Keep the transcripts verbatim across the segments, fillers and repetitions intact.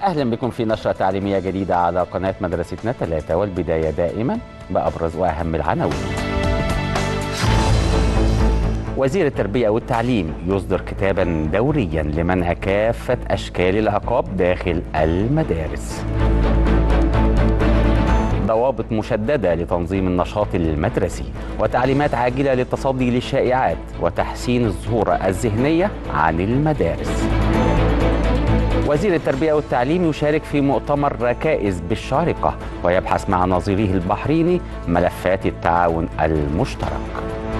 أهلا بكم في نشرة تعليمية جديدة على قناة مدرستنا ثلاثة، والبداية دائما بأبرز وأهم العناوين. وزير التربية والتعليم يصدر كتابا دوريا لمنع كافة أشكال العقاب داخل المدارس. ضوابط مشددة لتنظيم النشاط المدرسي، وتعليمات عاجلة للتصدي للشائعات وتحسين الصورة الذهنية عن المدارس. وزير التربية والتعليم يشارك في مؤتمر ركائز بالشارقة ويبحث مع نظيره البحريني ملفات التعاون المشترك.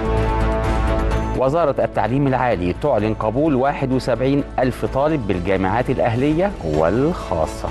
وزارة التعليم العالي تعلن قبول واحد وسبعين ألف طالب بالجامعات الأهلية والخاصة.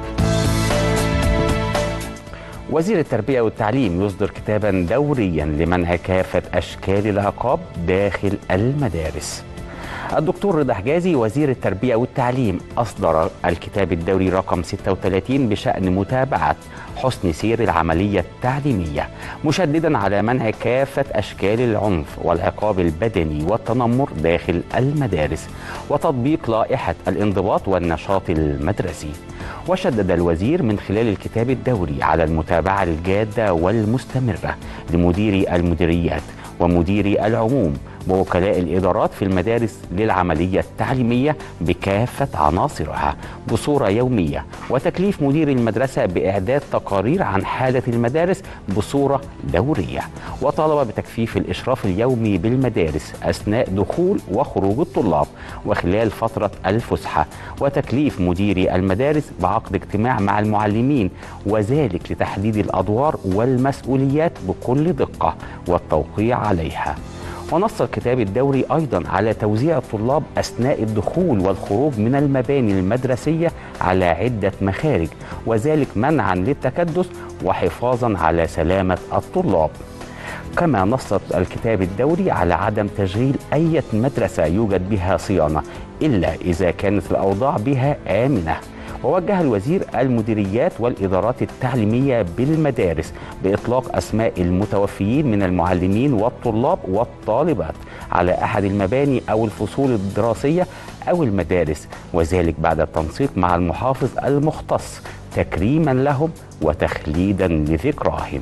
وزير التربية والتعليم يصدر كتابا دوريا لمنع كافة أشكال العقاب داخل المدارس. الدكتور رضا حجازي وزير التربية والتعليم أصدر الكتاب الدوري رقم ستة وثلاثين بشأن متابعة حسن سير العملية التعليمية، مشددا على منع كافة أشكال العنف والعقاب البدني والتنمر داخل المدارس، وتطبيق لائحة الانضباط والنشاط المدرسي. وشدد الوزير من خلال الكتاب الدوري على المتابعة الجادة والمستمرة لمديري المديريات ومديري العموم ووكلاء الإدارات في المدارس للعملية التعليمية بكافة عناصرها بصورة يومية، وتكليف مدير المدرسة بإعداد تقارير عن حالة المدارس بصورة دورية. وطالب بتكثيف الإشراف اليومي بالمدارس أثناء دخول وخروج الطلاب وخلال فترة الفسحة، وتكليف مديري المدارس بعقد اجتماع مع المعلمين، وذلك لتحديد الأدوار والمسؤوليات بكل دقة والتوقيع عليها. ونص الكتاب الدوري أيضا على توزيع الطلاب أثناء الدخول والخروج من المباني المدرسية على عدة مخارج، وذلك منعا للتكدس وحفاظا على سلامة الطلاب. كما نص الكتاب الدوري على عدم تشغيل أي مدرسة يوجد بها صيانة إلا إذا كانت الأوضاع بها آمنة. ووجه الوزير المديريات والإدارات التعليمية بالمدارس بإطلاق أسماء المتوفيين من المعلمين والطلاب والطالبات على أحد المباني أو الفصول الدراسية أو المدارس، وذلك بعد التنسيق مع المحافظ المختص تكريما لهم وتخليدا لذكراهم.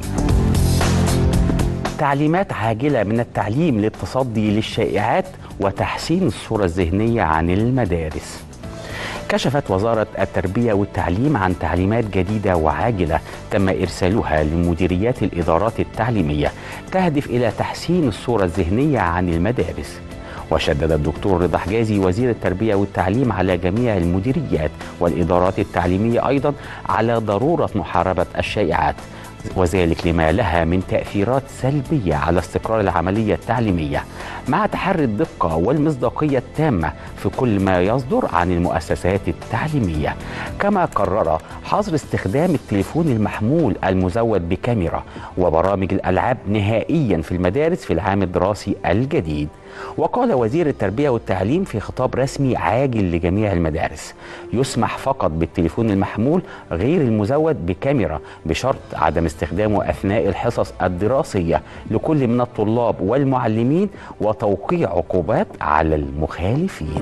تعليمات عاجلة من التعليم للتصدي للشائعات وتحسين الصورة الذهنية عن المدارس. كشفت وزارة التربية والتعليم عن تعليمات جديدة وعاجلة تم إرسالها لمديريات الإدارات التعليمية تهدف إلى تحسين الصورة الذهنية عن المدارس. وشدد الدكتور رضا حجازي وزير التربية والتعليم على جميع المديريات والإدارات التعليمية أيضا على ضرورة محاربة الشائعات، وذلك لما لها من تأثيرات سلبية على استقرار العملية التعليمية، مع تحري الدقة والمصداقية التامة في كل ما يصدر عن المؤسسات التعليمية. كما قرر حظر استخدام التليفون المحمول المزود بكاميرا وبرامج الألعاب نهائيا في المدارس في العام الدراسي الجديد. وقال وزير التربية والتعليم في خطاب رسمي عاجل لجميع المدارس: يسمح فقط بالتليفون المحمول غير المزود بكاميرا بشرط عدم استخدامه أثناء الحصص الدراسية لكل من الطلاب والمعلمين، وتوقيع عقوبات على المخالفين.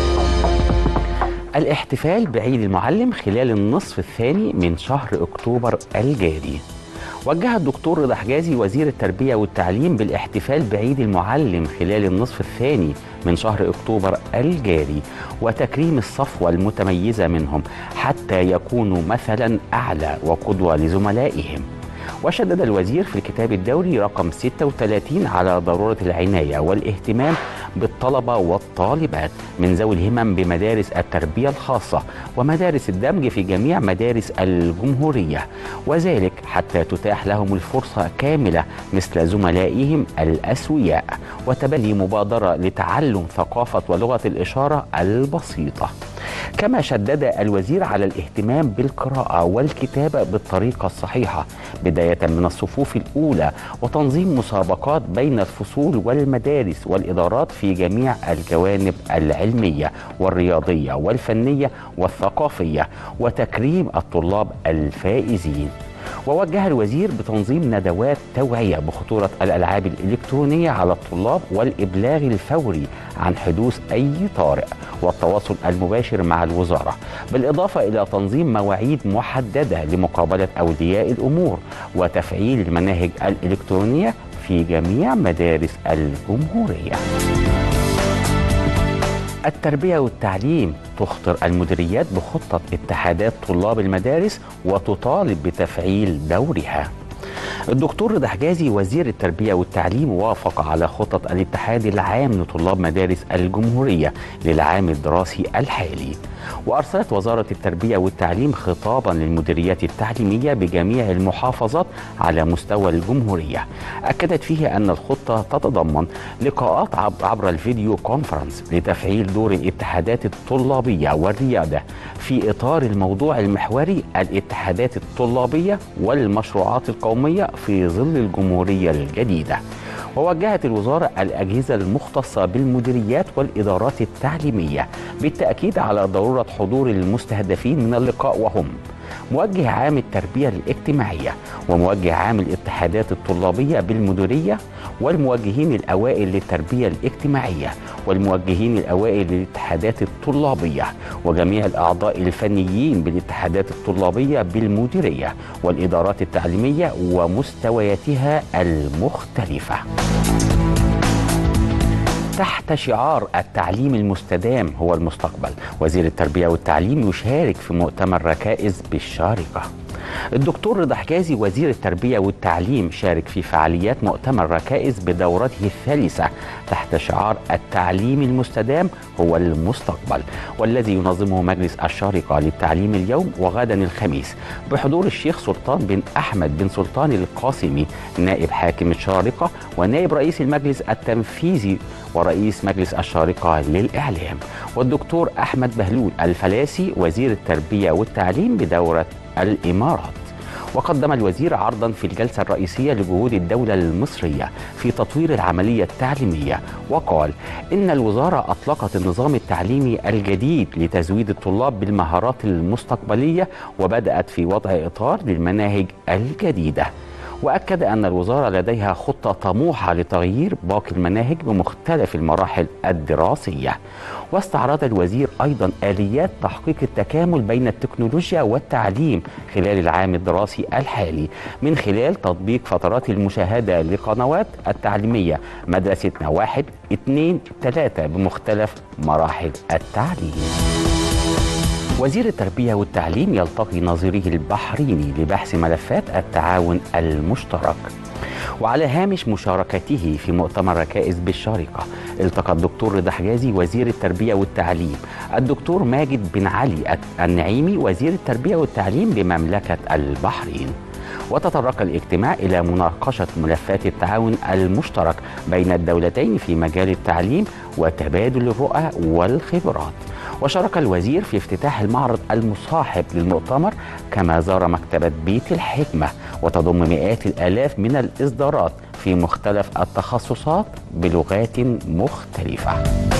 الاحتفال بعيد المعلم خلال النصف الثاني من شهر أكتوبر الجاري. وجه الدكتور رضا حجازي وزير التربية والتعليم بالاحتفال بعيد المعلم خلال النصف الثاني من شهر أكتوبر الجاري وتكريم الصفوة المتميزة منهم حتى يكونوا مثلا أعلى وقدوة لزملائهم. وشدد الوزير في الكتاب الدوري رقم ستة وثلاثين على ضرورة العناية والاهتمام بالطلبة والطالبات من ذوي الهمم بمدارس التربية الخاصة ومدارس الدمج في جميع مدارس الجمهورية، وذلك حتى تتاح لهم الفرصة كاملة مثل زملائهم الأسوياء، وتبني مبادرة لتعلم ثقافة ولغة الإشارة البسيطة. كما شدد الوزير على الاهتمام بالقراءة والكتابة بالطريقة الصحيحة بداية من الصفوف الأولى، وتنظيم مسابقات بين الفصول والمدارس والإدارات في جميع الجوانب العلمية والرياضية والفنية والثقافية، وتكريم الطلاب الفائزين. ووجه الوزير بتنظيم ندوات توعية بخطورة الألعاب الإلكترونية على الطلاب والإبلاغ الفوري عن حدوث أي طارئ والتواصل المباشر مع الوزارة، بالإضافة إلى تنظيم مواعيد محددة لمقابلة أولياء الأمور وتفعيل المناهج الإلكترونية في جميع مدارس الجمهورية. التربية والتعليم تخطر المديريات بخطة اتحادات طلاب المدارس وتطالب بتفعيل دورها. الدكتور رضا حجازي وزير التربية والتعليم وافق على خطط الاتحاد العام لطلاب مدارس الجمهورية للعام الدراسي الحالي. وأرسلت وزارة التربية والتعليم خطابا للمديريات التعليمية بجميع المحافظات على مستوى الجمهورية، أكدت فيه أن الخطة تتضمن لقاءات عبر الفيديو كونفرنس لتفعيل دور الاتحادات الطلابية والريادة في إطار الموضوع المحوري الاتحادات الطلابية والمشروعات القومية في ظل الجمهورية الجديدة. ووجهت الوزارة الأجهزة المختصة بالمديريات والإدارات التعليمية بالتأكيد على ضرورة حضور المستهدفين من اللقاء، وهم موجه عام التربية الاجتماعية وموجه عام الاتحادات الطلابية بالمديرية والموجهين الأوائل للتربية الاجتماعية والموجهين الأوائل للاتحادات الطلابية وجميع الأعضاء الفنيين بالاتحادات الطلابية بالمديرية والإدارات التعليمية ومستوياتها المختلفة. تحت شعار التعليم المستدام هو المستقبل، وزير التربية والتعليم يشارك في مؤتمر ركائز بالشارقة. الدكتور رضا حجازي وزير التربية والتعليم شارك في فعاليات مؤتمر ركائز بدورته الثالثة تحت شعار التعليم المستدام هو المستقبل، والذي ينظمه مجلس الشارقة للتعليم اليوم وغدا الخميس بحضور الشيخ سلطان بن أحمد بن سلطان القاسمي نائب حاكم الشارقة ونائب رئيس المجلس التنفيذي ورئيس مجلس الشارقة للإعلام، والدكتور أحمد بهلول الفلاسي وزير التربية والتعليم بدورة الإمارات. وقدم الوزير عرضا في الجلسة الرئيسية لجهود الدولة المصرية في تطوير العملية التعليمية، وقال إن الوزارة أطلقت النظام التعليمي الجديد لتزويد الطلاب بالمهارات المستقبلية وبدأت في وضع إطار للمناهج الجديدة. وأكد أن الوزارة لديها خطة طموحة لتغيير باقي المناهج بمختلف المراحل الدراسية. واستعرض الوزير أيضا آليات تحقيق التكامل بين التكنولوجيا والتعليم خلال العام الدراسي الحالي من خلال تطبيق فترات المشاهدة لقنوات التعليمية مدرستنا واحد اثنين ثلاثة بمختلف مراحل التعليم. وزير التربية والتعليم يلتقي نظيره البحريني لبحث ملفات التعاون المشترك. وعلى هامش مشاركته في مؤتمر ركائز بالشارقة التقى الدكتور رضا حجازي وزير التربية والتعليم الدكتور ماجد بن علي النعيمي وزير التربية والتعليم بمملكة البحرين. وتطرق الاجتماع إلى مناقشة ملفات التعاون المشترك بين الدولتين في مجال التعليم وتبادل الرؤى والخبرات. وشارك الوزير في افتتاح المعرض المصاحب للمؤتمر، كما زار مكتبة بيت الحكمة وتضم مئات الآلاف من الإصدارات في مختلف التخصصات بلغات مختلفة.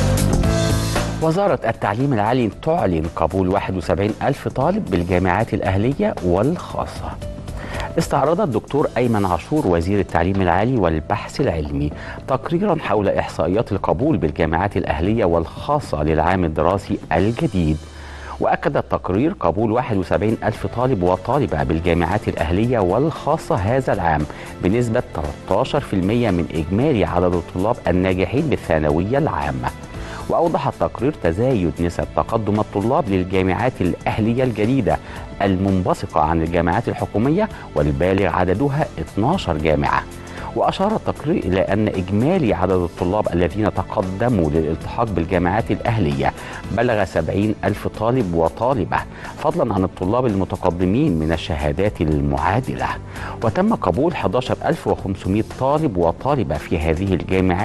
وزارة التعليم العالي تعلن قبول واحد وسبعين ألف طالب بالجامعات الأهلية والخاصة. استعرض الدكتور أيمن عاشور وزير التعليم العالي والبحث العلمي تقريرا حول إحصائيات القبول بالجامعات الأهلية والخاصة للعام الدراسي الجديد. وأكد التقرير قبول واحد وسبعين ألف طالب وطالبة بالجامعات الأهلية والخاصة هذا العام بنسبة ثلاثة عشر بالمئة من إجمالي عدد الطلاب الناجحين بالثانوية العامة. وأوضح التقرير تزايد نسب تقدم الطلاب للجامعات الأهلية الجديدة المنبثقة عن الجامعات الحكومية والبالغ عددها اثنتي عشرة جامعة. وأشار التقرير إلى أن إجمالي عدد الطلاب الذين تقدموا للالتحاق بالجامعات الأهلية بلغ سبعين ألف طالب وطالبة، فضلا عن الطلاب المتقدمين من الشهادات المعادلة. وتم قبول أحد عشر ألف وخمسمئة طالب وطالبة في هذه الجامعات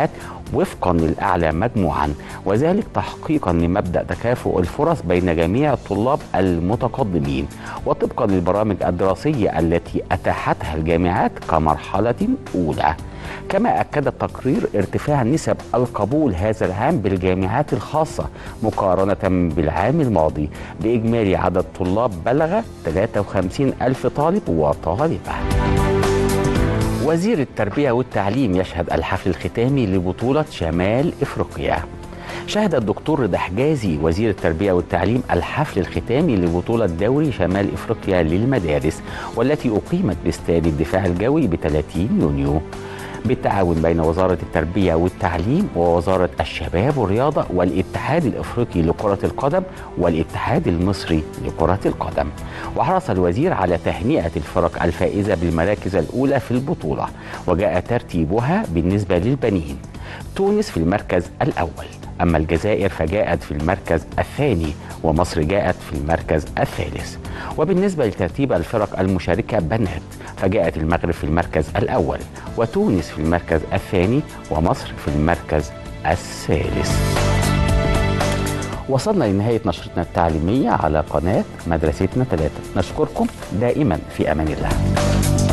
وفقا للأعلى مجموعا، وذلك تحقيقا لمبدأ تكافؤ الفرص بين جميع الطلاب المتقدمين وطبقا للبرامج الدراسية التي أتاحتها الجامعات كمرحلة أولى. كما أكد التقرير ارتفاع نسب القبول هذا العام بالجامعات الخاصة مقارنة بالعام الماضي، بإجمالي عدد طلاب بلغ ثلاثة وخمسين ألف طالب وطالبة. وزير التربية والتعليم يشهد الحفل الختامي لبطولة شمال إفريقيا. شهد الدكتور رضا حجازي وزير التربية والتعليم الحفل الختامي لبطولة دوري شمال إفريقيا للمدارس، والتي أقيمت باستاد الدفاع الجوي ب ثلاثين يونيو بالتعاون بين وزارة التربية والتعليم ووزارة الشباب والرياضة والاتحاد الإفريقي لكرة القدم والاتحاد المصري لكرة القدم. وحرص الوزير على تهنئة الفرق الفائزة بالمراكز الأولى في البطولة، وجاء ترتيبها بالنسبة للبنين: تونس في المركز الأول، أما الجزائر فجاءت في المركز الثاني، ومصر جاءت في المركز الثالث. وبالنسبة لترتيب الفرق المشاركة بنات، فجاءت المغرب في المركز الأول، وتونس في المركز الثاني، ومصر في المركز الثالث. وصلنا لنهاية نشرتنا التعليمية على قناة مدرستنا ثلاثة. نشكركم دائما، في أمان الله.